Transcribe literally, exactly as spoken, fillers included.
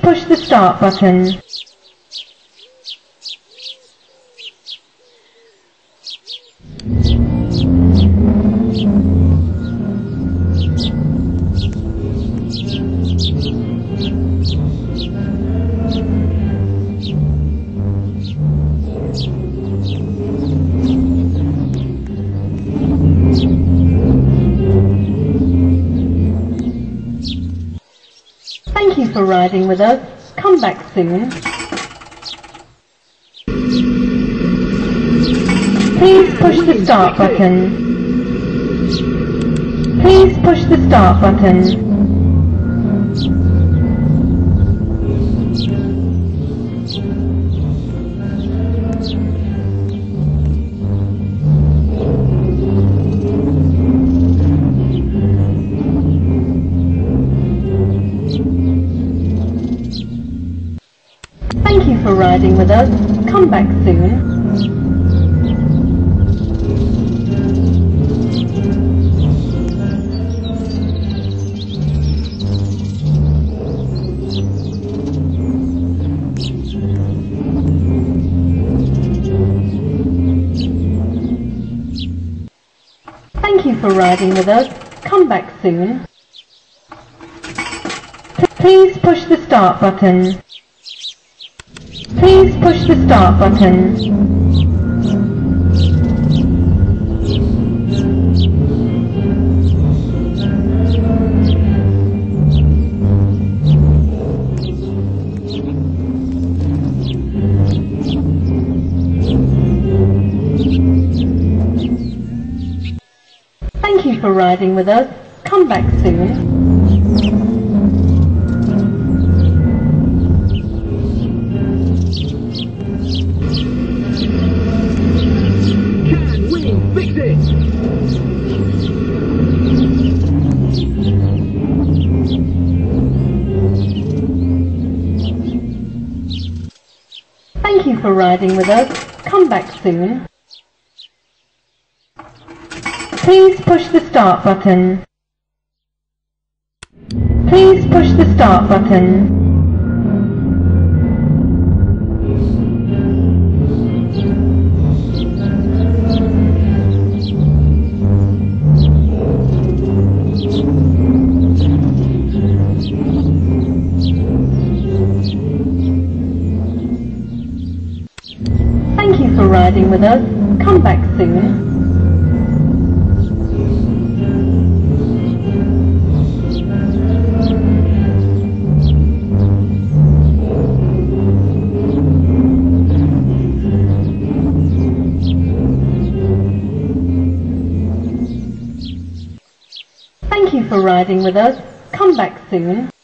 push the start button. Thank you for riding with us. Come back soon. Please push the start button. Please push the start button. Thank you for riding with us. Come back soon. Thank you for riding with us. Come back soon. Please push the start button. Please push the start button. Thank you for riding with us. Come back soon. Thank you for riding with us. Come back soon. Please push the start button. Please push the start button. Thank you for riding with us. Come back soon. Thank you for riding with us. Come back soon.